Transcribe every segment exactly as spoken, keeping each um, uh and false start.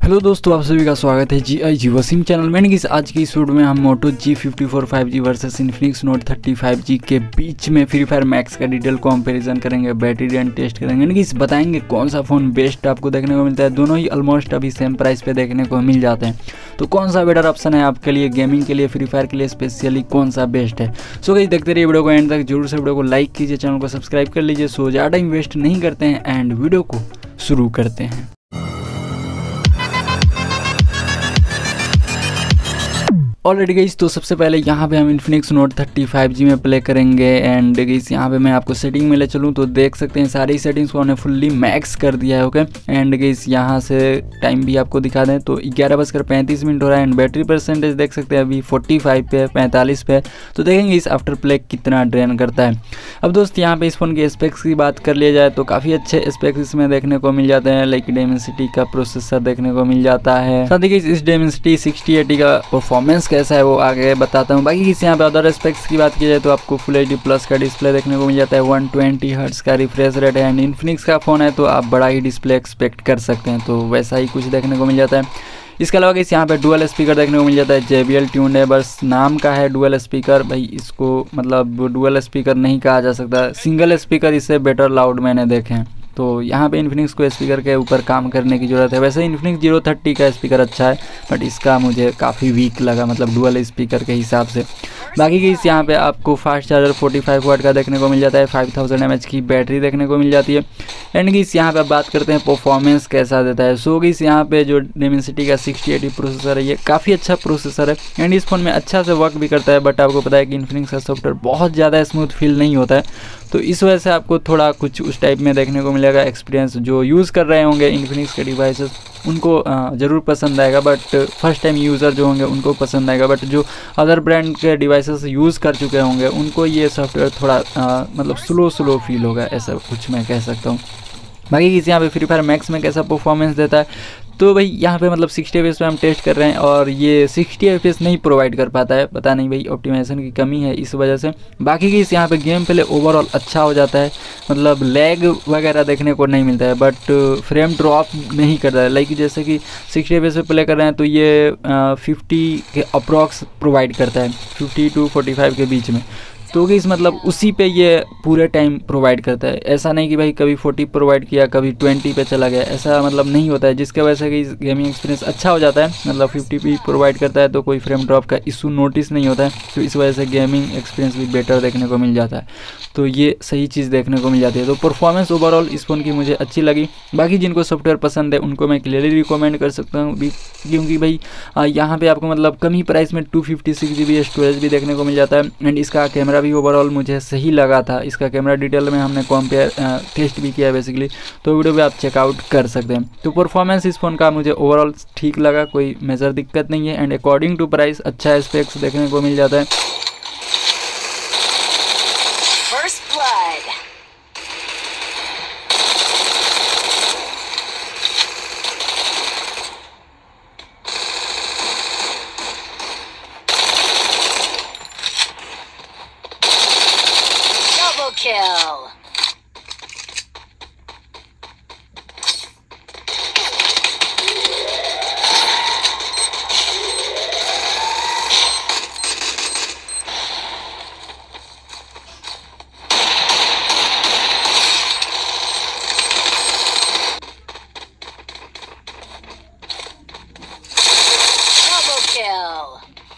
Hello दोस्तों, आप सभी का स्वागत है जी आई जी वसीम चैनल में। कि आज की इस वीडियो में हम Moto G fifty four five G versus Infinix Note thirty five G के बीच में फ्री फायर मैक्स का डिटेल कंपैरिजन करेंगे, बैटरी रन टेस्ट करेंगे, यानी कि इस बताएंगे कौन सा फ़ोन बेस्ट आपको देखने को मिलता है। दोनों ही ऑलमोस्ट अभी सेम प्राइस पे देखने को मिल जाते हैं, तो कौन सा बेटर ऑप्शन है आपके लिए, गेमिंग के लिए, फ्री फायर के लिए स्पेशली कौन सा बेस्ट है। सो गाइस देखते रहिए वीडियो को एंड तक, जरूर से वीडियो को लाइक कीजिए, चैनल को सब्सक्राइब कर लीजिए। सो ज़्यादा टाइम वेस्ट नहीं करते हैं एंड वीडियो को शुरू करते हैं। ऑलरेडी गाइस तो सबसे पहले यहाँ पे हम Infinix Note thirty five G में प्ले करेंगे एंड गाइस यहाँ पे मैं आपको सेटिंग में ले चलूँ तो देख सकते हैं सारी सेटिंग्स को हमने फुल्ली मैक्स कर दिया है। ओके एंड गाइस यहाँ से टाइम भी आपको दिखा दें तो ग्यारह बजकर पैंतीस मिनट हो रहा है एंड बैटरी परसेंटेज देख सकते हैं अभी फोर्टी फाइव पे पैंतालीस पे। तो देखेंगे इस आफ्टर प्ले कितना ड्रेन करता है। अब दोस्त यहाँ पे इस फोन के स्पेक्स की बात कर लिया जाए तो काफ़ी अच्छे स्पेक्स इसमें देखने को मिल जाते हैं। लाइक डेमेंसिटी का प्रोसेसर देखने को मिल जाता है, साथ ही इस डेमेंसिटी सिक्सटी एटी का परफॉर्मेंस कैसा है वो आगे बताता हूँ। बाकी इस यहाँ पे अदर एस्पेक्ट्स की बात की जाए तो आपको फुल एच डी प्लस का डिस्प्ले देखने को मिल जाता है, वन ट्वेंटी हर्ट्ज का रिफ्रेश रेट है एंड इन्फिनिक्स का फ़ोन है तो आप बड़ा ही डिस्प्ले एक्सपेक्ट कर सकते हैं, तो वैसा ही कुछ देखने को मिल जाता है। इसके अलावा इस यहाँ पे डुअल स्पीकर देखने को मिल जाता है, जे बी एल ट्यून्ड है, बस नाम का है डुअल स्पीकर। भाई इसको मतलब डुअल स्पीकर नहीं कहा जा सकता, सिंगल स्पीकर इससे बेटर लाउड मैंने देखे हैं। तो यहाँ पे इन्फिनिक्स को स्पीकर के ऊपर काम करने की ज़रूरत है। वैसे इन्फिनिक्स जीरो थर्टी का स्पीकर अच्छा है बट इसका मुझे काफ़ी वीक लगा, मतलब डुअल स्पीकर के हिसाब से। बाकी की इस यहाँ पे आपको fast charger forty five watt का देखने को मिल जाता है, फाइव थाउजेंड एम एच की बैटरी देखने को मिल जाती है एंड इस यहाँ पे बात करते हैं परफॉर्मेंस कैसा देता है। सो इस यहाँ पे जो डेमेंसिटी का सिक्सटी एटी प्रोसेसर है ये काफ़ी अच्छा प्रोसेसर है एंड इस फोन में अच्छा से वर्क भी करता है। बट आपको पता है कि इन्फिनिक्स का सॉफ्टवेयर बहुत ज़्यादा स्मूथ फील नहीं होता है, तो इस वजह से आपको थोड़ा कुछ उस टाइप में देखने को मिलेगा। एक्सपीरियंस जो यूज़ कर रहे होंगे इन्फिनिक्स के डिवाइसेस उनको ज़रूर पसंद आएगा, बट फर्स्ट टाइम यूज़र जो होंगे उनको पसंद आएगा। बट जो अदर ब्रांड के डिवाइसेस यूज़ कर चुके होंगे उनको ये सॉफ्टवेयर थोड़ा आ, मतलब स्लो स्लो फील होगा, ऐसा कुछ मैं कह सकता हूँ। बाकी किसी यहाँ पे फ्री फायर मैक्स में कैसा परफॉर्मेंस देता है तो भाई यहाँ पे मतलब सिक्सटी एफ पी एस पे हम टेस्ट कर रहे हैं और ये सिक्सटी एफ पी एस नहीं प्रोवाइड कर पाता है, पता नहीं भाई ऑप्टिमाइजेशन की कमी है इस वजह से। बाकी की इस यहाँ पे गेम प्ले ओवरऑल अच्छा हो जाता है, मतलब लैग वगैरह देखने को नहीं मिलता है बट फ्रेम ड्रॉप नहीं करता है। लाइक जैसे कि सिक्सटी एफ पी एस पे प्ले कर रहे हैं तो ये फिफ्टी के अप्रॉक्स प्रोवाइड करता है, फिफ्टी टू फोर्टी फाइव के बीच में, तो इस मतलब उसी पे ये पूरे टाइम प्रोवाइड करता है। ऐसा नहीं कि भाई कभी फोर्टी प्रोवाइड किया कभी ट्वेंटी पे चला गया, ऐसा मतलब नहीं होता है, जिसके वजह से कि गेमिंग एक्सपीरियंस अच्छा हो जाता है। मतलब फिफ्टी भी प्रोवाइड करता है तो कोई फ्रेम ड्रॉप का इशू नोटिस नहीं होता है, तो इस वजह से गेमिंग एक्सपीरियंस भी बेटर देखने को मिल जाता है, तो ये सही चीज़ देखने को मिल जाती है। तो परफॉर्मेंस ओवरऑल इस फ़ोन की मुझे अच्छी लगी। बाकी जिनको सॉफ्टवेयर पसंद है उनको मैं क्लियरली रिकमेंड कर सकता हूँ भी, क्योंकि भाई यहाँ पे आपको मतलब कम ही प्राइस में two fifty six G B storage भी देखने को मिल जाता है एंड इसका कैमरा भी ओवरऑल मुझे सही लगा था। इसका कैमरा डिटेल में हमने कंपेयर टेस्ट भी किया है बेसिकली, तो वीडियो भी आप चेकआउट कर सकते हैं। तो परफॉर्मेंस इस फ़ोन का मुझे ओवरऑल ठीक लगा, कोई मेजर दिक्कत नहीं है एंड अकॉर्डिंग टू प्राइस अच्छा स्पेक्स देखने को मिल जाता है। Kill. Double kill.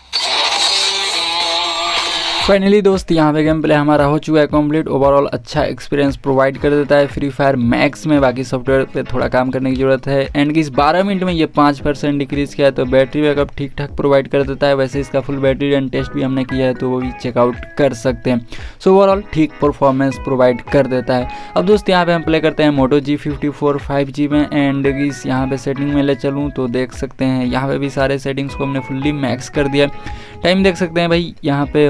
फाइनली दोस्त यहाँ पे गेम प्ले हमारा हो चुका है कंप्लीट। ओवरऑल अच्छा एक्सपीरियंस प्रोवाइड कर देता है फ्री फायर मैक्स में, बाकी सॉफ्टवेयर पे थोड़ा काम करने की ज़रूरत है एंड कि इस बारह मिनट में ये पाँच परसेंट डिक्रीज़ किया है, तो बैटरी बैकअप ठीक ठाक प्रोवाइड कर देता है। वैसे इसका फुल बैटरी रन टेस्ट भी हमने किया है तो वो भी चेकआउट कर सकते हैं। सो ओवरऑल ठीक परफॉर्मेंस प्रोवाइड कर देता है। अब दोस्त यहाँ पे हम प्ले करते हैं Moto G fifty four five G में एंड इस यहाँ पे सेटिंग में ले चलूँ तो देख सकते हैं यहाँ पे भी सारे सेटिंग्स को हमने फुल्ली मैक्स कर दिया। टाइम देख सकते हैं भाई यहाँ पे हो रहा है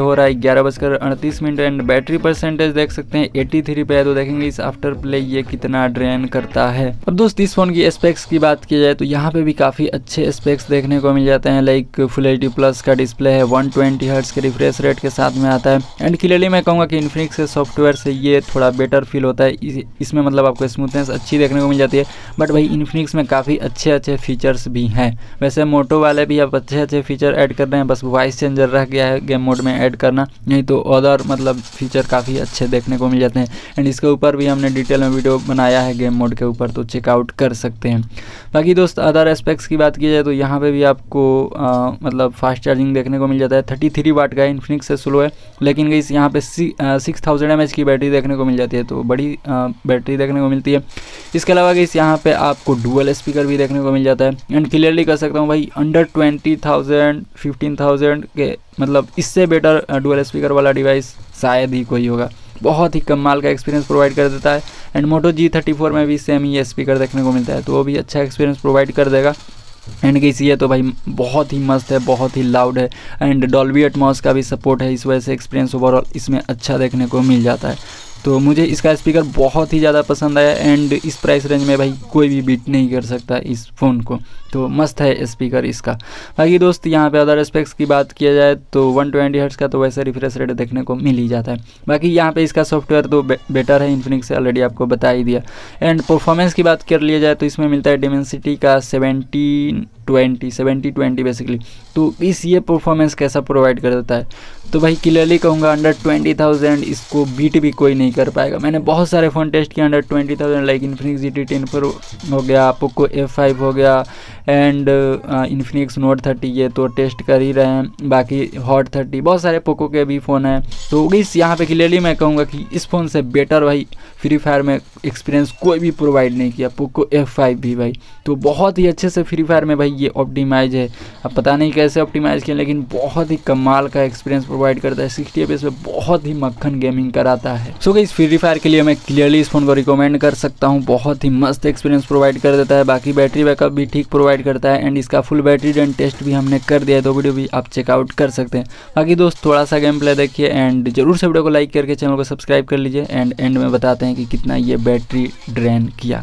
ग्यारह बजकर अड़तीस मिनट एंड बैटरी परसेंटेज देख सकते हैं एटी थ्री पे है। तो देखेंगे इस आफ्टर प्ले ये कितना ड्रेन करता है। अब दोस्त इस फोन की स्पेक्स की बात की जाए तो यहाँ पे भी काफ़ी अच्छे स्पेक्स देखने को मिल जाते हैं। Like full H D plus का डिस्प्ले है, वन ट्वेंटी हर्ट्ज के रिफ्रेश रेट के साथ में आता है एंड क्लियरली मैं कहूँगा कि इन्फिनिक्स के सॉफ्टवेयर से ये थोड़ा बेटर फील होता है। इस, इसमें मतलब आपको स्मूथनेस अच्छी देखने को मिल जाती है। बट भाई इन्फिनिक्स में काफ़ी अच्छे अच्छे फीचर्स भी हैं। वैसे मोटो वाले भी अब अच्छे अच्छे फीचर ऐड कर रहे हैं, बस वॉइस चेंजर रह गया है गेम मोड में ऐड करना, नहीं तो अदर मतलब फीचर काफ़ी अच्छे देखने को मिल जाते हैं। एंड इसके ऊपर भी हमने डिटेल में वीडियो बनाया है गेम मोड के ऊपर, तो चेकआउट कर सकते हैं। बाकी दोस्त अदर एस्पेक्ट्स की बात की जाए तो यहाँ पे भी आपको आ, मतलब फास्ट चार्जिंग देखने को मिल जाता है। थर्टी थ्री वाट का इन्फिनिक्स से स्लो है, लेकिन इस यहाँ पे सिक्स थाउजेंड एम एच की बैटरी देखने को मिल जाती है, तो बड़ी आ, बैटरी देखने को मिलती है। इसके अलावा इस यहाँ पे आपको डुअल स्पीकर भी देखने को मिल जाता है एंड क्लियरली कह सकता हूँ भाई under twenty thousand fifteen thousand के मतलब इससे बेटर डुअल स्पीकर वाला डिवाइस शायद ही कोई होगा। बहुत ही कमाल का एक्सपीरियंस प्रोवाइड कर देता है and Moto G thirty four में भी सेम ही स्पीकर देखने को मिलता है, तो वो भी अच्छा एक्सपीरियंस प्रोवाइड कर देगा। एंड कैसी है तो भाई बहुत ही मस्त है, बहुत ही लाउड है एंड डॉल्बी एटमॉस का भी सपोर्ट है, इस वजह से एक्सपीरियंस ओवरऑल इसमें अच्छा देखने को मिल जाता है। तो मुझे इसका स्पीकर बहुत ही ज़्यादा पसंद आया एंड इस प्राइस रेंज में भाई कोई भी बीट नहीं कर सकता इस फ़ोन को, तो मस्त है स्पीकर इसका। बाकी दोस्त यहाँ पे अदर स्पेक्स की बात किया जाए तो वन ट्वेंटी हर्ट्ज का तो वैसे रिफ्रेश रेट देखने को मिल ही जाता है। बाकी यहाँ पे इसका सॉफ्टवेयर तो बे, बेटर है, इन्फिनिक्स से ऑलरेडी आपको बता ही दिया। एंड परफॉर्मेंस की बात कर लिया जाए तो इसमें मिलता है डिमेंसिटी का seventy twenty seventy twenty basically. तो इस ये परफॉर्मेंस कैसा प्रोवाइड कर देता है तो भाई क्लियरली कहूँगा अंडर ट्वेंटी थाउजेंड इसको बीट भी कोई नहीं कर पाएगा। मैंने बहुत सारे फ़ोन टेस्ट किए under twenty thousand, like Infinix G T ten pro हो गया, पोको एफ फाइव हो गया एंड इन्फिनिक्स नोट थर्टी, ये तो टेस्ट कर ही रहे हैं। बाकी हॉट थर्टी, बहुत सारे पोको के भी फ़ोन हैं। तो इस यहाँ पे क्लियरली मैं कहूँगा कि इस फ़ोन से बेटर भाई फ्री फायर में एक्सपीरियंस कोई भी प्रोवाइड नहीं किया, पोको एफ फाइव भी भाई। तो बहुत ही अच्छे से फ्री फायर में भाई ये ऑप्टिमाइज है, अब पता नहीं कैसे ऑप्टिमाइज किया, लेकिन बहुत ही कमाल का एक्सपीरियंस प्रोवाइड करता है। सिक्सटी एफ पी एस में बहुत ही मक्खन गेमिंग कराता है। सो गाइस फ्री फायर के लिए मैं क्लियरली इस फोन को रिकमेंड कर सकता हूँ, बहुत ही मस्त एक्सपीरियंस प्रोवाइड कर देता है। बाकी बैटरी बैकअप भी ठीक प्रोवाइड करता है एंड इसका फुल बैटरी ड्रेन टेस्ट भी हमने कर दिया है, तो वीडियो भी आप चेकआउट कर सकते हैं। बाकी दोस्त थोड़ा सा गेम प्ले देखिए एंड जरूर से वीडियो को लाइक करके चैनल को सब्सक्राइब कर लीजिए एंड एंड में बताते हैं कि कितना ये बैटरी ड्रेन किया।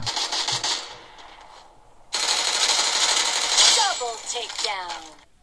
Double takedown.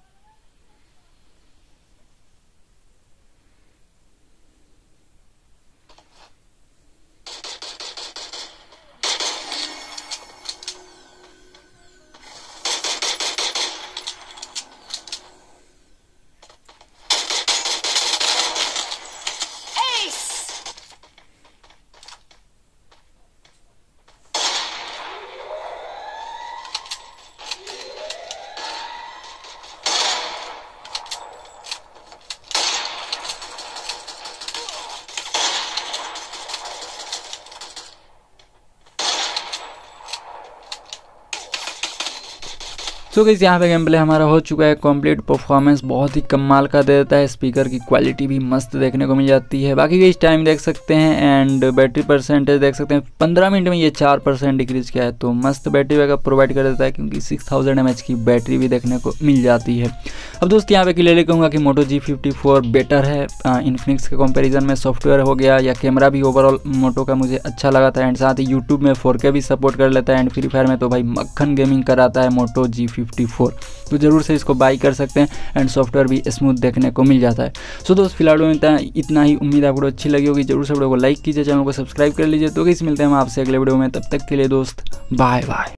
सो गाइस यहाँ पे गेम प्ले हमारा हो चुका है कंप्लीट। परफॉर्मेंस बहुत ही कमाल का दे देता है, स्पीकर की क्वालिटी भी मस्त देखने को मिल जाती है। बाकी गाइस टाइम देख सकते हैं एंड बैटरी परसेंटेज देख सकते हैं, पंद्रह मिनट में ये चार परसेंट डिक्रीज किया है, तो मस्त बैटरी बैकअप प्रोवाइड कर देता है क्योंकि सिक्स थाउजेंड एम एच की बैटरी भी देखने को मिल जाती है। अब दोस्त यहाँ पे क्लियरली कहूँगा कि Moto G fifty four better है इन्फिनिक्स के कंपेरिजन में, सॉफ्टवेयर हो गया या कैमरा भी ओवरऑल मोटो का मुझे अच्छा लगा था एंड साथ ही यूट्यूब में फोर के भी सपोर्ट कर लेता है एंड फ्री फायर में तो भाई मक्खन गेमिंग कराता है मोटो जी फिफ्टी फोर। तो जरूर से इसको बाई कर सकते हैं एंड सॉफ्टवेयर भी स्मूथ देखने को मिल जाता है। सो दोस्त फिलहाल में इतना ही, उम्मीद आपको अच्छी लगी होगी। जरूर से वीडियो को लाइक कीजिए, चैनल को सब्सक्राइब कर लीजिए। तो किस मिलते हैं हम आपसे अगले वीडियो में, तब तक के लिए दोस्त बाय बाय।